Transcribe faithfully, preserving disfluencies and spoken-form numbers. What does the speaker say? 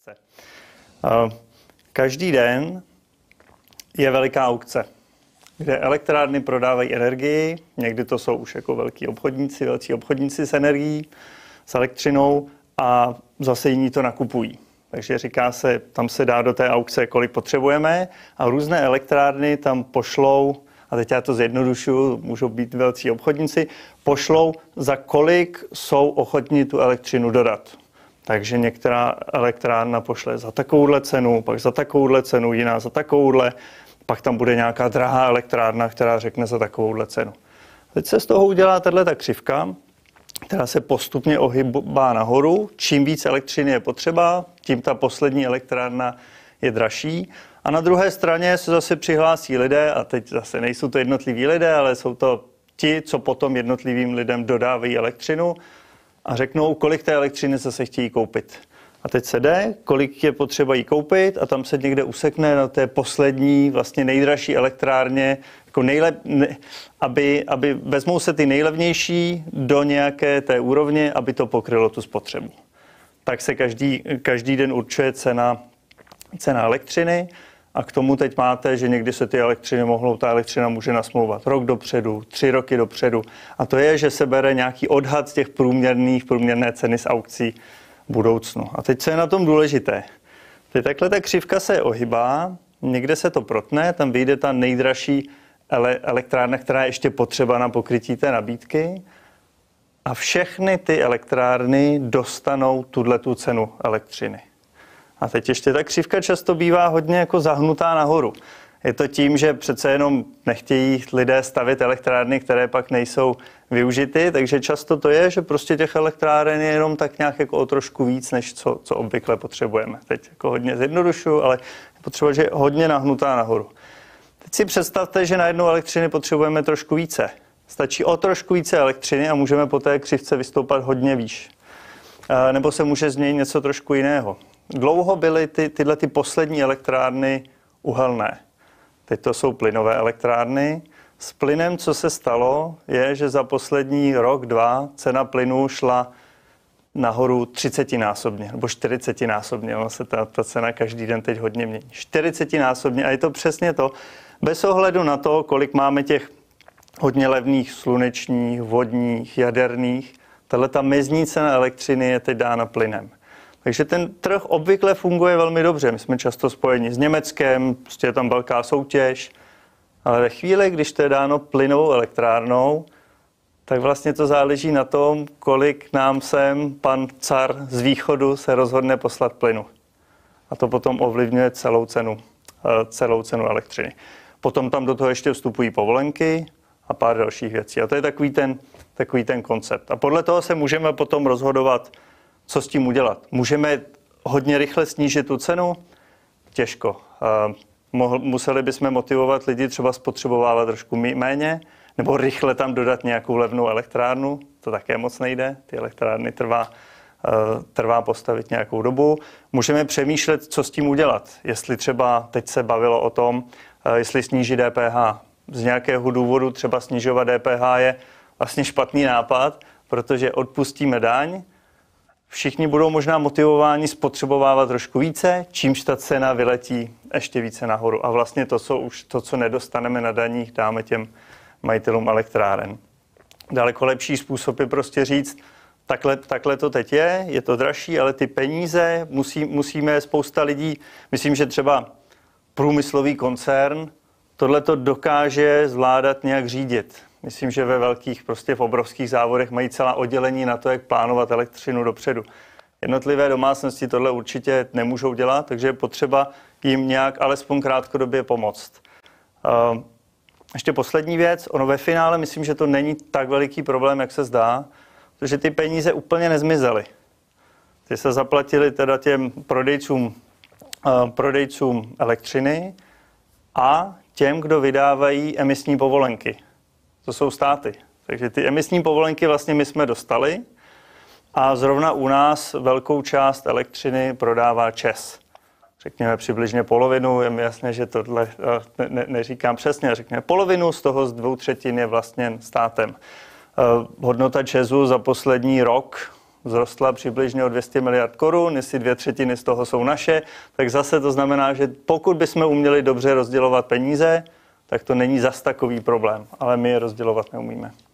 aukce. Každý den je veliká aukce, kde elektrárny prodávají energii, někdy to jsou už jako velký obchodníci, velcí obchodníci s energií, s elektřinou a zase jiní to nakupují. Takže říká se, tam se dá do té aukce, kolik potřebujeme a různé elektrárny tam pošlou, a teď já to zjednodušuju, můžou být velcí obchodníci, pošlou, za kolik jsou ochotní tu elektřinu dodat. Takže některá elektrárna pošle za takovouhle cenu, pak za takovouhle cenu, jiná za takovouhle, pak tam bude nějaká drahá elektrárna, která řekne za takovouhle cenu. Teď se z toho udělá tato křivka, která se postupně ohýbá nahoru. Čím víc elektřiny je potřeba, tím ta poslední elektrárna je dražší. A na druhé straně se zase přihlásí lidé, a teď zase nejsou to jednotliví lidé, ale jsou to ti, co potom jednotlivým lidem dodávají elektřinu a řeknou, kolik té elektřiny zase chtějí koupit. A teď se jde, kolik je potřeba jí koupit a tam se někde usekne na té poslední, vlastně nejdražší elektrárně, jako nejlep, ne, aby, aby vezmou se ty nejlevnější do nějaké té úrovně, aby to pokrylo tu spotřebu. Tak se každý, každý den určuje cena, cena elektřiny a k tomu teď máte, že někdy se ty elektřiny mohou, ta elektřina může nasmlouvat rok dopředu, tři roky dopředu. A to je, že se bere nějaký odhad z těch průměrných, průměrné ceny z aukcí budoucnu. A teď co je na tom důležité? Teď takhle ta křivka se ohybá, někde se to protne, tam vyjde ta nejdražší ele- elektrárna, která je ještě potřeba na pokrytí té nabídky a všechny ty elektrárny dostanou tuhletu cenu elektřiny. A teď ještě ta křivka často bývá hodně jako zahnutá nahoru. Je to tím, že přece jenom nechtějí lidé stavět elektrárny, které pak nejsou využity, takže často to je, že prostě těch elektráren je jenom tak nějak jako o trošku víc, než co, co obvykle potřebujeme. Teď jako hodně zjednodušuju, ale je potřeba, že je hodně nahnutá nahoru. Teď si představte, že na jednu elektřiny potřebujeme trošku více. Stačí o trošku více elektřiny a můžeme po té křivce vystoupat hodně výš. E, nebo se může změnit něco trošku jiného. Dlouho byly ty, tyhle ty poslední elektrárny uhelné. Teď to jsou plynové elektrárny. S plynem, co se stalo, je, že za poslední rok, dva, cena plynu šla nahoru třicetinásobně nebo čtyřicetinásobně. Ono se ta, ta cena každý den teď hodně mění. čtyřicetinásobně a je to přesně to, bez ohledu na to, kolik máme těch hodně levných slunečních, vodních, jaderných, tahle ta mezní cena elektřiny je teď dána plynem. Takže ten trh obvykle funguje velmi dobře. My jsme často spojeni s Německem, prostě je tam velká soutěž, ale ve chvíli, když to je dáno plynovou elektrárnou, tak vlastně to záleží na tom, kolik nám sem pan car z východu se rozhodne poslat plynu. A to potom ovlivňuje celou cenu, celou cenu elektřiny. Potom tam do toho ještě vstupují povolenky a pár dalších věcí. A to je takový ten, takový ten koncept. A podle toho se můžeme potom rozhodovat, co s tím udělat. Můžeme hodně rychle snížit tu cenu? Těžko. Museli bychom motivovat lidi třeba spotřebovávat trošku méně, nebo rychle tam dodat nějakou levnou elektrárnu. To také moc nejde. Ty elektrárny trvá, trvá postavit nějakou dobu. Můžeme přemýšlet, co s tím udělat. Jestli třeba teď se bavilo o tom, jestli snížit D P H. Z nějakého důvodu třeba snižovat D P H je vlastně špatný nápad, protože odpustíme daň, všichni budou možná motivováni spotřebovávat trošku více, čímž ta cena vyletí ještě více nahoru. A vlastně to, co, už, to, co nedostaneme na daních, dáme těm majitelům elektráren. Daleko lepší způsob je prostě říct, takhle, takhle to teď je, je to dražší, ale ty peníze musí, musíme spousta lidí, myslím, že třeba průmyslový koncern tohle to dokáže zvládat nějak řídit. Myslím, že ve velkých, prostě v obrovských závodech mají celá oddělení na to, jak plánovat elektřinu dopředu. Jednotlivé domácnosti tohle určitě nemůžou dělat, takže je potřeba jim nějak alespoň krátkodobě pomoct. Uh, ještě poslední věc, ono ve finále myslím, že to není tak veliký problém, jak se zdá, protože ty peníze úplně nezmizely. Ty se zaplatili teda těm prodejcům, uh, prodejcům elektřiny a těm, kdo vydávají emisní povolenky. To jsou státy. Takže ty emisní povolenky vlastně my jsme dostali a zrovna u nás velkou část elektřiny prodává ČEZ. Řekněme přibližně polovinu, je mi jasné, že tohle ne, ne, neříkám přesně, řekněme polovinu, z toho z dvou třetin je vlastně státem. Hodnota ČEZu za poslední rok vzrostla přibližně o dvě stě miliard korun, jestli dvě třetiny z toho jsou naše, tak zase to znamená, že pokud bychom uměli dobře rozdělovat peníze, tak to není zas takový problém, ale my je rozdělovat neumíme.